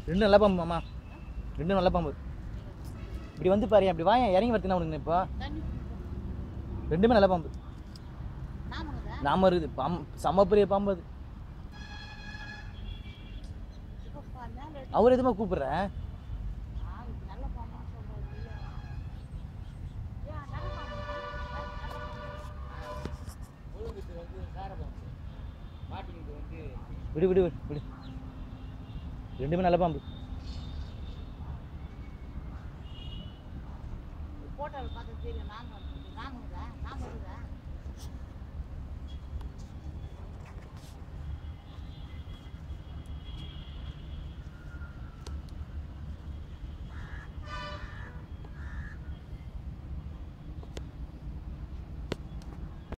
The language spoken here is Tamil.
ரெண்டு நல்ல பாம்பு மாமா, ரெண்டு நல்ல பாம்பு. இப்படி வந்து பாரு, அப்படி வாங்க இறங்கி வரத்துனா உனக்கு இப்போ. ரெண்டுமே நல்ல பாம்பு. நாம இருக்குது பாம்பு, செம்ம பெரிய பாம்பு அது. அவர் எதுமா கூப்பிடுறேன்? விடு விடு விடு, ரெண்டுமே நல்ல பாம்பு. போட்டோல பார்த்து தெரியும். நாம